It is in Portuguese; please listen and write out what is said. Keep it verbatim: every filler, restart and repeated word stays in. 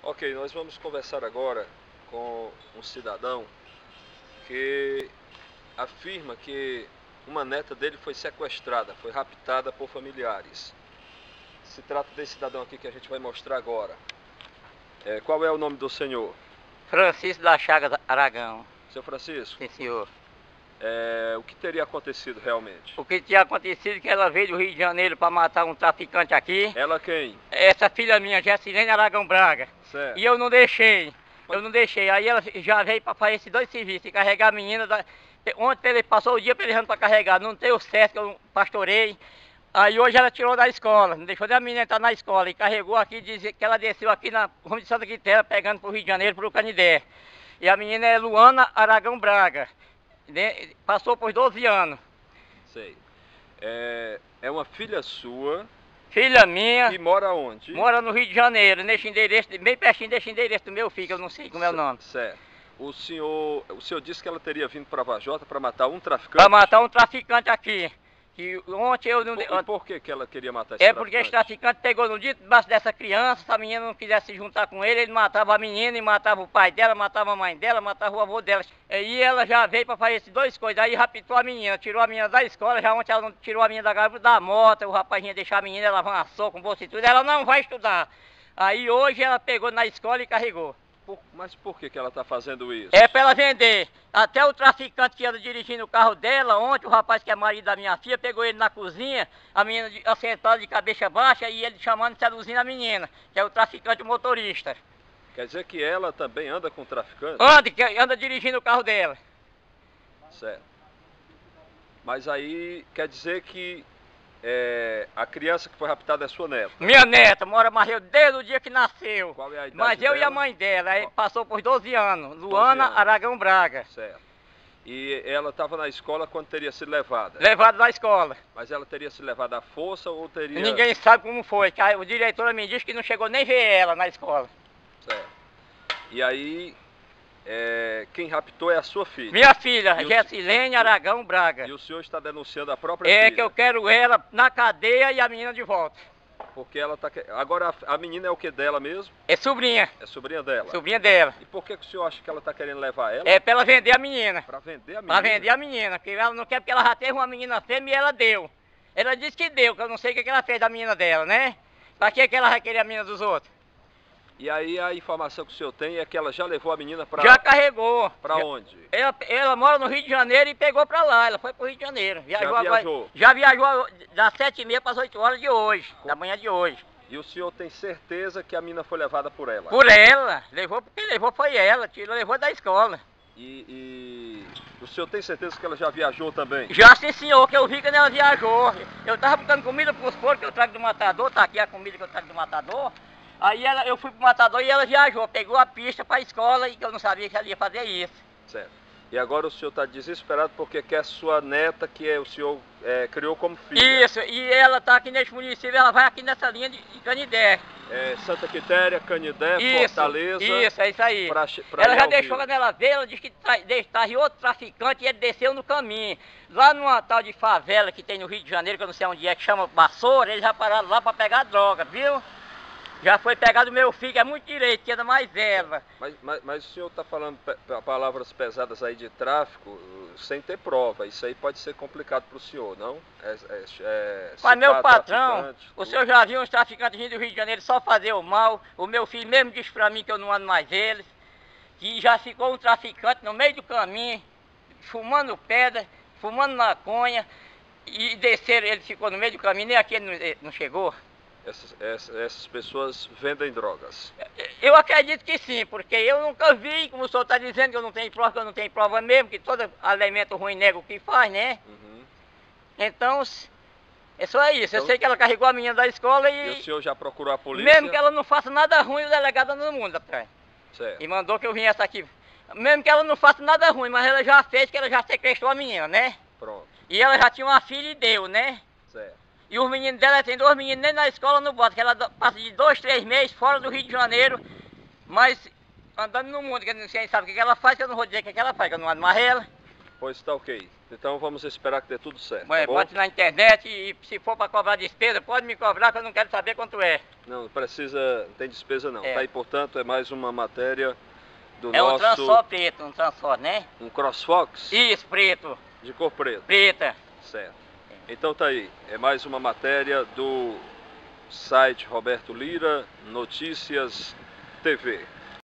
Ok, nós vamos conversar agora com um cidadão que afirma que uma neta dele foi sequestrada, foi raptada por familiares. Se trata desse cidadão aqui que a gente vai mostrar agora. É, qual é o nome do senhor? Francisco da Chagas Aragão. Seu Francisco? Sim, senhor. É, o que teria acontecido realmente? O que tinha acontecido é que ela veio do Rio de Janeiro para matar um traficante aqui. Ela quem? Essa filha minha, Gessilene Aragão Braga. Certo. E eu não deixei. Eu não deixei. Aí ela já veio para fazer esses dois serviços, carregar a menina. Da... Ontem ele passou o dia pelejando para carregar, não deu certo, que eu pastorei. Aí hoje ela tirou da escola, não deixou nem a menina entrar na escola e carregou aqui, dizia que ela desceu aqui na Rua de Santa Quitéria, pegando para o Rio de Janeiro, para o Canidé. E a menina é Luana Aragão Braga, né? Passou por doze anos. Sei. É, é uma filha sua. Filha minha. E mora onde? Mora no Rio de Janeiro, nesse endereço, bem pertinho desse endereço do meu filho, que eu não sei como é o nome. Certo. O senhor, o senhor disse que ela teria vindo para Vajota para matar um traficante? Para matar um traficante aqui. Que ontem eu não... Por, e por que, que ela queria matar esse É traficante? porque esse traficante pegou no dia debaixo dessa criança, se a menina não quisesse se juntar com ele, ele matava a menina e matava o pai dela, matava a mãe dela, matava o avô dela. E ela já veio para fazer essas duas coisas, aí raptou a menina, tirou a menina da escola, já ontem ela não tirou a menina da garota da moto, o rapaz ia deixar a menina, ela avançou com bolsa e tudo, ela não vai estudar. Aí hoje ela pegou na escola e carregou. Por, mas por que, que ela está fazendo isso? É para ela vender. Até o traficante que anda dirigindo o carro dela, ontem o rapaz que é marido da minha filha, pegou ele na cozinha, a menina assentada de cabeça baixa e ele chamando, seduzindo a menina, que é o traficante motorista. Quer dizer que ela também anda com o traficante? Anda, que anda dirigindo o carro dela. Certo. Mas aí quer dizer que é, a criança que foi raptada é sua neta? Minha neta, mora morreu desde o dia que nasceu. Qual é a idade Mas eu dela? e a mãe dela, aí passou por doze anos, Luana anos. Aragão Braga. Certo. E ela estava na escola quando teria sido levada? Levada da escola. Mas ela teria sido levada à força ou teria... Ninguém sabe como foi, que o diretor me disse que não chegou nem ver ela na escola. Certo. E aí, é, quem raptou é a sua filha? Minha filha, E o- Gessilene Aragão Braga. E o senhor está denunciando a própria É filha? que eu quero ela na cadeia e a menina de volta. Porque ela tá... Agora, a menina é o que dela mesmo? É sobrinha, É sobrinha dela? sobrinha dela. E por que, que o senhor acha que ela está querendo levar ela? É pra ela vender a menina. Para vender a menina? Pra vender a menina, porque ela não quer, porque ela já teve uma menina fêmea e ela deu. Ela disse que deu, que eu não sei o que que ela fez da menina dela, né? Pra que que ela vai querer a menina dos outros? E aí a informação que o senhor tem é que ela já levou a menina para... Já carregou. Para Já- onde? Ela, ela mora no Rio de Janeiro e pegou pra lá, ela foi pro Rio de Janeiro. Viajou Já agora- viajou? já viajou das sete e meia para as oito horas de hoje, da manhã de hoje. E o senhor tem certeza que a menina foi levada por ela? Por ela, levou porque levou foi ela, tirou, levou da escola. E, e o senhor tem certeza que ela já viajou também? Já sim senhor, que eu vi quando ela viajou. Eu tava buscando comida pros porcos que eu trago do matador, tá aqui a comida que eu trago do matador. Aí ela, eu fui pro matador e ela viajou, pegou a pista pra escola e que eu não sabia que ela ia fazer isso. Certo. E agora o senhor está desesperado porque quer sua neta, que é, o senhor é, criou como filha. Isso, e ela tá aqui nesse município, ela vai aqui nessa linha de, de Canidé. É, Santa Quitéria, Canidé, Isso, Fortaleza. isso, é isso aí. pra che- pra Ela ir já ao deixou Rio. quando ela veio, ela disse que estava outro traficante e ele desceu no caminho. Lá numa tal de favela que tem no Rio de Janeiro, que eu não sei onde é, que chama Vassoura, eles já pararam lá para pegar droga, viu? Já foi pegado o meu filho, que é muito direito, que anda mais ela. Mas, mas, mas o senhor está falando pe- pe- palavras pesadas aí de tráfico uh, sem ter prova. Isso aí pode ser complicado para o senhor, não? É, é, é, Mas meu citar patrão, traficante, o tudo. senhor já viu uns traficantes vindo do Rio de Janeiro só fazer o mal. O meu filho mesmo disse pra mim que eu não ando mais eles. Que já ficou um traficante no meio do caminho, fumando pedra, fumando maconha. E desceram, ele ficou no meio do caminho, nem aqui ele não, ele não chegou. Essas, essas, essas pessoas vendem drogas. Eu acredito que sim, porque eu nunca vi, como o senhor está dizendo, que eu não tenho prova, que eu não tenho prova mesmo, que todo alimento ruim nega o que faz, né? Uhum. Então, é só isso. Eu Então- sei que ela carregou a menina da escola E o e, senhor já procurou a polícia? mesmo que ela não faça nada ruim, o delegado anda no mundo atrás. Certo. E mandou que eu viesse aqui. Mesmo que ela não faça nada ruim, mas ela já fez, que ela já sequestrou a menina, né? Pronto. E ela já tinha uma filha e deu, né? Certo. E os meninos dela, tem dois meninos nem na escola não bota, que ela passa de dois, três meses fora do Rio de Janeiro, mas andando no mundo, que ninguém sabe o que que ela faz, que eu não vou dizer o que que ela faz, que eu não ando mais ela. Pois tá ok. Então vamos esperar que dê tudo certo, Ué, tá bom? bote na internet e se for para cobrar despesa, pode me cobrar que eu não quero saber quanto é. Não, não precisa, não tem despesa não. É. Tá aí, portanto, é mais uma matéria do É um nosso... transó preto, um transó, né? Um CrossFox? Isso, preto. De cor preta. Preta. Certo. Então tá aí, é mais uma matéria do site Roberto Lira Notícias T V.